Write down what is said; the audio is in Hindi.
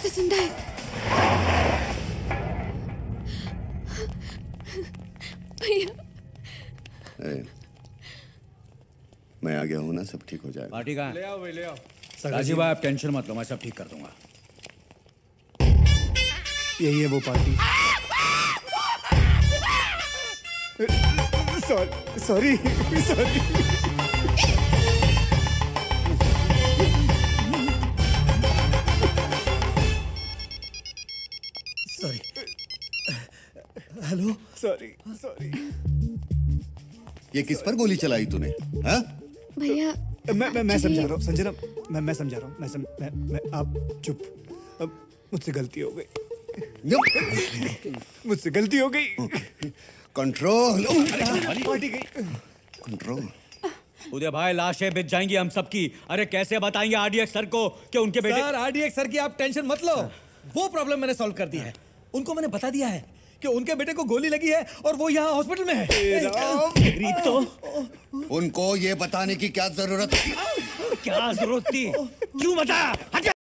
तो जिंदा है। भैया मैं आ गया हूँ ना, सब ठीक हो जाएगा। पार्टी कहाँ है? ले आओ भाई, ले आओ। राजीव भाई आप टेंशन मत लो, मैं सब ठीक कर दूंगा। यही है वो party. Sorry sorry. Sorry. Hello. Sorry sorry. ये किस पर गोली चलाई तूने? हाँ? भैया मैं समझा रहा हूँ संजना, मैं समझा रहा हूँ। मैं आप चुप। मुझसे गलती हो गई। मुझसे गलती हो गई। कंट्रोल। पार्टी गई। कंट्रोल। उदय भाई लाशें बिछ जाएंगी हम सबकी। अरे कैसे बताएंगे आरडीएक्स सर को कि उनके बेटे। सर आरडीएक्स सर की आप टेंशन मत लो, वो प्रॉब्लम मैंने सॉल्व कर दी है। उनको मैंने बता दिया है कि उनके बेटे को गोली लगी है और वो यहाँ हॉस्पिटल में है। तो उनको ये बताने की क्या जरूरत? क्या जरूरत थी? क्यों बताया?